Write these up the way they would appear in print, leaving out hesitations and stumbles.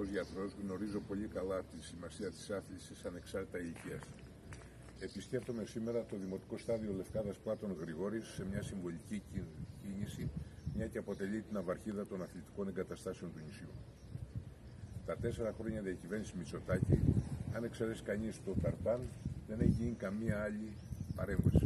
δημοτικός γιατρός γνωρίζω πολύ καλά τη σημασία της άθλησης ανεξάρτητα ηλικίας. Επισκέπτομαι σήμερα το Δημοτικό Στάδιο Λευκάδας Πλάτων Γρηγόρης σε μια συμβολική κίνηση, μια και αποτελεί την αυαρχίδα των αθλητικών εγκαταστάσεων του νησιού. Τα 4 χρόνια διακυβέρνηση Μητσοτάκη, αν εξαιρέσει κανείς το ταρτάν, δεν έχει γίνει καμία άλλη παρέμβαση.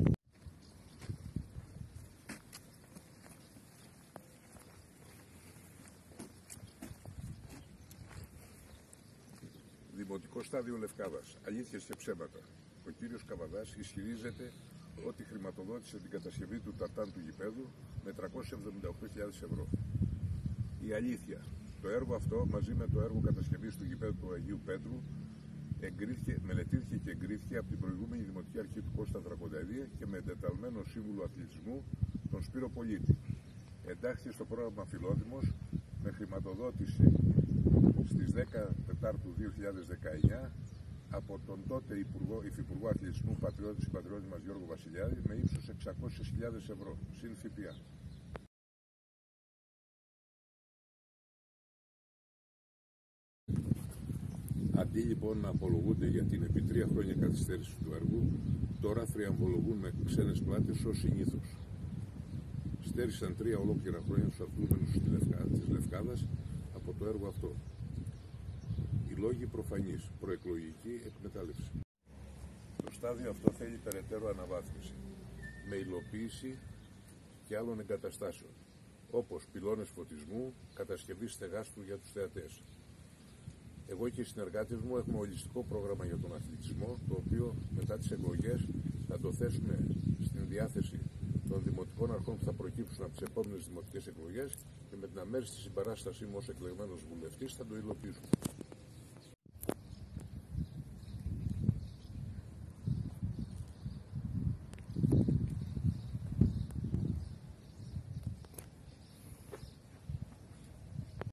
Δημοτικό Στάδιο Λευκάδας. Αλήθειες και ψέματα. Ο κύριος Καβαδάς ισχυρίζεται ότι χρηματοδότησε την κατασκευή του ταρτάν του γηπέδου με 378.000 ευρώ. Η αλήθεια. Το έργο αυτό, μαζί με το έργο κατασκευής του γηπέδου του Αγίου Πέτρου, μελετήθηκε και εγκρίθηκε από την προηγούμενη Δημοτική Αρχή του Κώστα Δρακονταίδη και με εντεταλμένο σύμβουλο αθλητισμού, τον Σπύρο Πολίτη. Εντάχθηκε στο πρόγραμμα Φιλόδημος με χρηματοδότηση στις 10 Τετάρτου 2019 από τον τότε Υφυπουργό Αθλητισμού πατριώτη μας Γιώργο Βασιλιάδη με ύψος 600.000 ευρώ, συν ΦΠΑ. Αντί λοιπόν να απολογούνται για την επί 3 χρόνια καθυστέρηση του έργου, τώρα θριαμβολογούν με ξένες πλάτες ως συνήθως. Στέρισαν 3 ολόκληρα χρόνια τους αθλούμενους της Λευκάδας από το έργο αυτό. Οι λόγοι προφανείς, προεκλογική εκμετάλλευση. Το στάδιο αυτό θέλει περαιτέρω αναβάθμιση, με υλοποίηση και άλλων εγκαταστάσεων, όπως πυλώνες φωτισμού, κατασκευή στεγάστρου για τους θεατές. Εγώ και οι συνεργάτες μου έχουμε ολιστικό πρόγραμμα για τον αθλητισμό, το οποίο μετά τις εκλογές θα το θέσουμε στην διάθεση των δημοτικών αρχών που θα προκύψουν από τις επόμενες δημοτικές εκλογές και με την αμέριστη συμπαράστασή μου ως εκλεγμένος βουλευτής θα το υλοποιήσουμε.